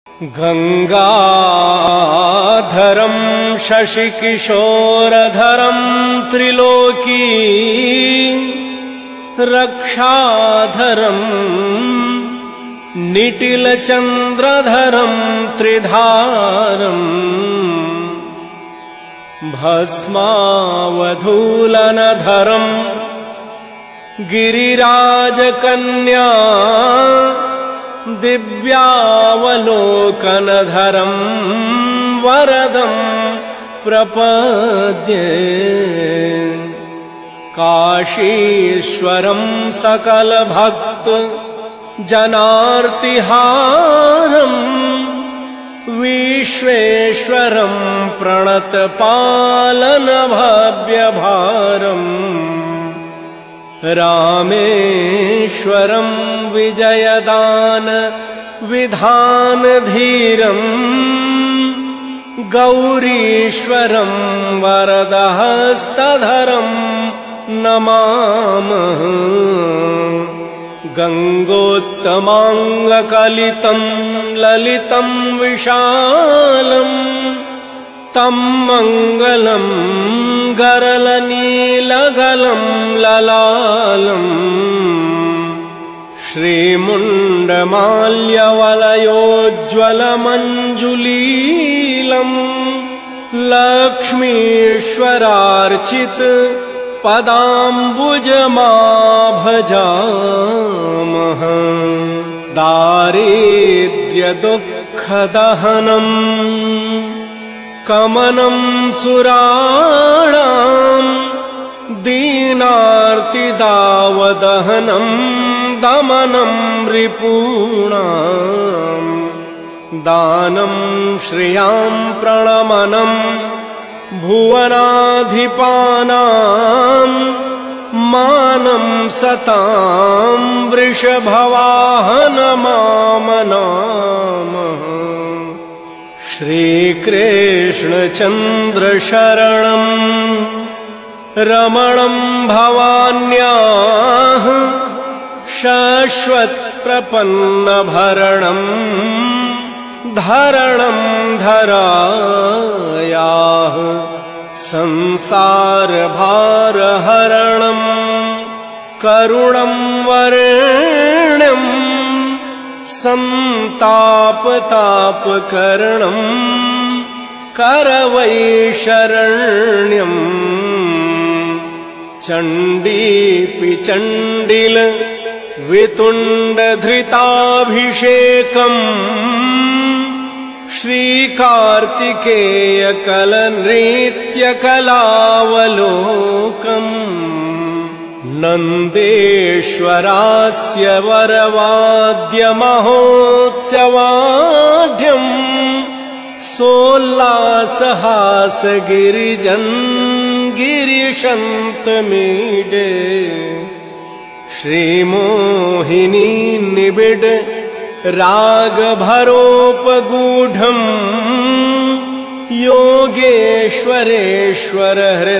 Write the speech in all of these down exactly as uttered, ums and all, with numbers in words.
गंगाधरं शशिकिशोरधरं त्रिलोकी रक्षाधरं निटिलचन्द्रधरं त्रिधारं भस्मावधूलनधरं गिरिराजकन्या दिव्यावलोकनधरं वरदं प्रपद्ये काशीश्वरं सकलभक्त जनार्तिहारं विश्वेश्वरं प्रणतपालनभव्यभारम् रामेश्वरं विजयदान विधानधीरं गौरीश्वरं वरदहस्तधरं नमामः। गंगोत्तमांगकलितं ललितं विशालं तं मंगलं गरलनीलगलं ललालम् श्रीमुण्डमाल्यवलयोज्ज्वलमञ्जुलीलं लक्ष्मीश्वरार्चित पदाम्बुजमाभजामः। दारिद्र्यदुःखदहनं कमनं सुराणां दीनार्तिदावदहनं दमनं रिपूणां दानं श्रियां प्रणमनं भुवनाधिपानां मानं सतां वृषभवाहनमामनामः। श्रीकृष्णचन्द्रशरणं रमणं भवान्याः शाश्वतप्रपन्नभरणं धरणं धरायाः संसारभारहरणं करुणं वरेण्यं संतापतापकरणं करवैशरण्यम् चण्डीपि चण्डिल वितुण्डधृताभिषेकम् श्रीकार्तिकेयकलनृत्यकलावलोकम् नन्देश्वरास्य वरवाद्यमहोत्सवाढ्यम् सोल्लासहासगिरिजन् गिरिशन्तमीडे श्रीमोहिनी निबिड रागभरोपगूढम् योगेश्वरेश्वर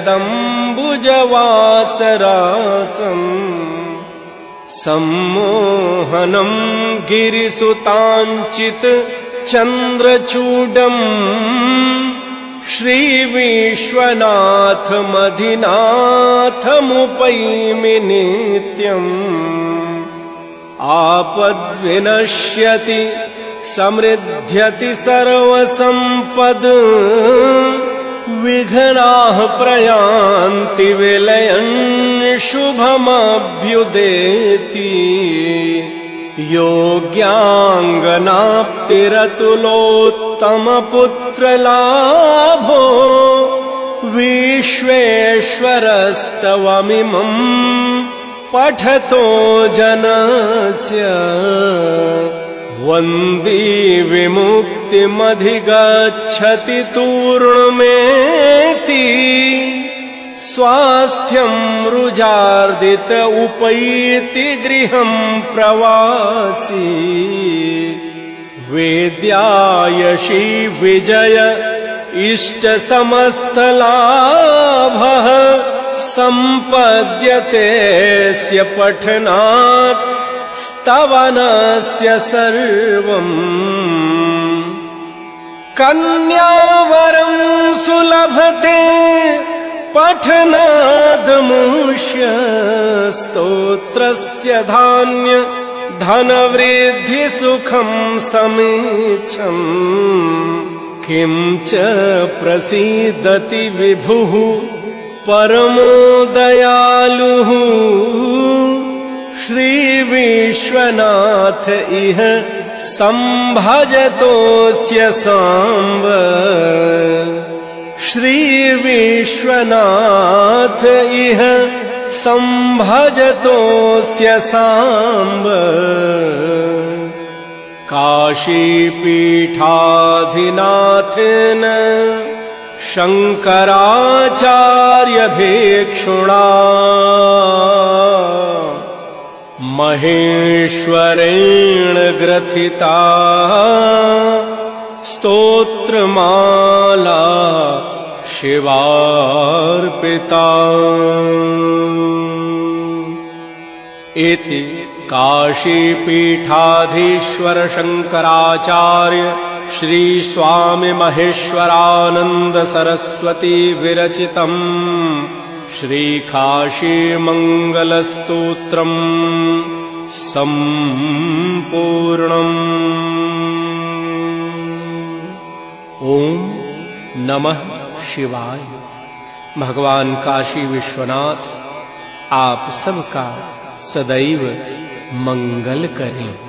हृदम्बुजवासरासम् सम्मोहनं गिरिसुताञ्चित चन्द्रचूडम् श्रीविश्वनाथमधिनाथमुपैमि नित्यम् आपद्विनश्यति समृद्ध्यति सर्वसम्पद् विघ्नाः प्रयान्ति विलयन् शुभमभ्युदेति योग्याङ्गनाप्तिरतुलोत्तमपुत्रलाभो विश्वेश्वरस्तवमिमम् पठतो जनस्य वन्दी विमुक्तिमधिगच्छति तूर्णमेति स्वास्थ्यं रुजार्दित उपैति गृहं प्रवासी वेद्यायशी विजय इष्ट समस्तलाभः संपद्यते स्य पठनात् स्तवनस्य सर्वम्। कन्यावरं सुलभते पठनादमुष्य स्तोत्रस्य धान्य धनवृद्धि सुखं समीक्षम् किं च प्रसीदति विभुः परमो दयालुः श्री विश्वनाथ इह संभजतोऽस्य सांब श्री विश्वनाथ इह संभजतोऽस्य सांब काशीपीठाधिनाथेन शंकराचार्यभिक्षुणा महेश्वरेण ग्रथिता स्तोत्रमाला शिवार्पिता। इति काशीपीठाधीश्वर शंकराचार्य श्री स्वामी महेश्वरानंद सरस्वती विरचितम् श्री काशी मंगल स्तोत्रम् संपूर्णम्। ओम नमः शिवाय। भगवान काशी विश्वनाथ आप सबका सदैव मंगल करें।